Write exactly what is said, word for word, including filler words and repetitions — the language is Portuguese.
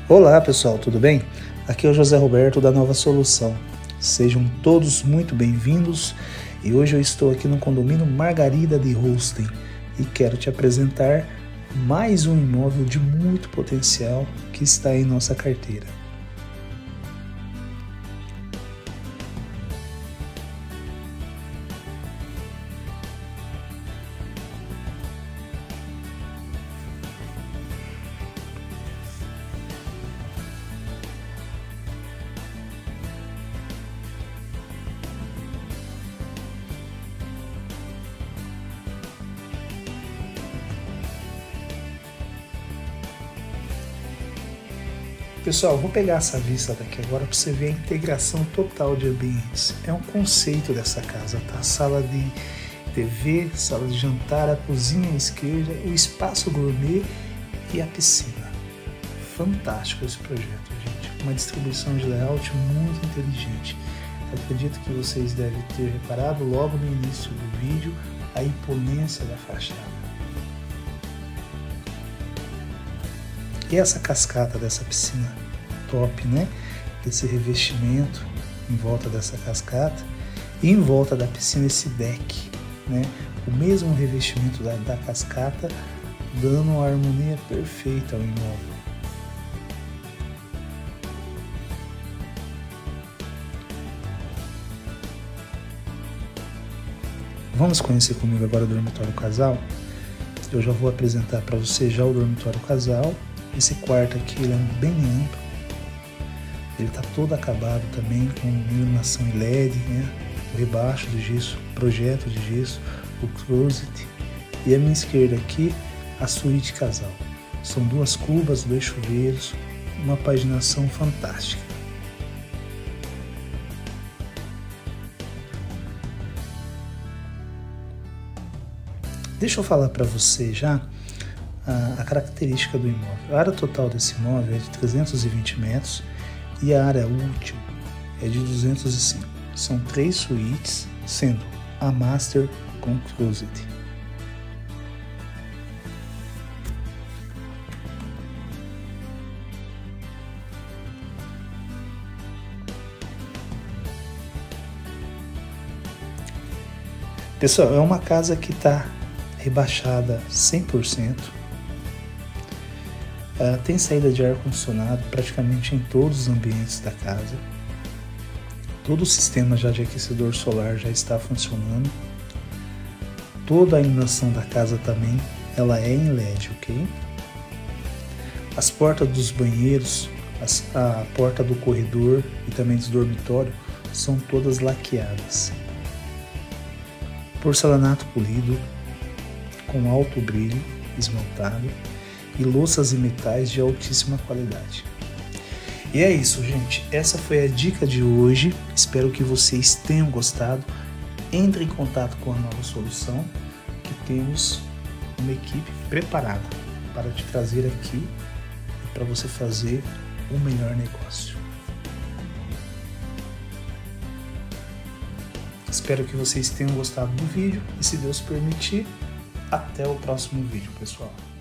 Olá pessoal, tudo bem? Aqui é o José Roberto da Nova Solução. Sejam todos muito bem-vindos e hoje eu estou aqui no condomínio Margarida de Holstein e quero te apresentar mais um imóvel de muito potencial que está em nossa carteira. Pessoal, vou pegar essa vista daqui agora para você ver a integração total de ambientes. É um conceito dessa casa, tá? Sala de T V, sala de jantar, a cozinha à esquerda, o espaço gourmet e a piscina. Fantástico esse projeto, gente. Uma distribuição de layout muito inteligente. Acredito que vocês devem ter reparado logo no início do vídeo a imponência da fachada. E essa cascata dessa piscina top, né? Esse revestimento em volta dessa cascata e em volta da piscina esse deck, né? O mesmo revestimento da, da cascata, dando uma harmonia perfeita ao imóvel. Vamos conhecer comigo agora o dormitório casal? Eu já vou apresentar para você já o dormitório casal. Esse quarto aqui ele é bem amplo, ele está todo acabado também com iluminação L E D, né? O rebaixo de gesso, projeto de gesso, o closet e à minha esquerda aqui a suíte casal. São duas cubas, dois chuveiros, uma paginação fantástica. Deixa eu falar para você já A, a característica do imóvel. A área total desse imóvel é de trezentos e vinte metros e a área útil é de duzentos e cinco. São três suítes, sendo a master com closet. Pessoal, é uma casa que está rebaixada cem por cento. Uh, tem saída de ar-condicionado praticamente em todos os ambientes da casa. Todo o sistema já de aquecedor solar já está funcionando. Toda a iluminação da casa também ela é em L E D, ok? As portas dos banheiros, as, a porta do corredor e também dos dormitórios são todas laqueadas. Porcelanato polido com alto brilho esmaltado e louças e metais de altíssima qualidade. E é isso, gente. Essa foi a dica de hoje. Espero que vocês tenham gostado. Entre em contato com a Nova Solução, que temos uma equipe preparada para te trazer aqui e para você fazer o melhor negócio. Espero que vocês tenham gostado do vídeo e, se Deus permitir, até o próximo vídeo, pessoal.